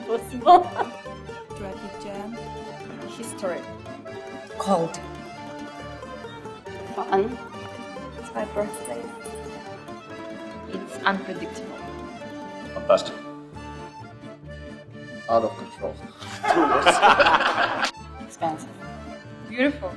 possible. Traffic jam. History. Cold. Fun. It's my birthday. It's unpredictable. Fantastic. Out of control. Expensive. Beautiful.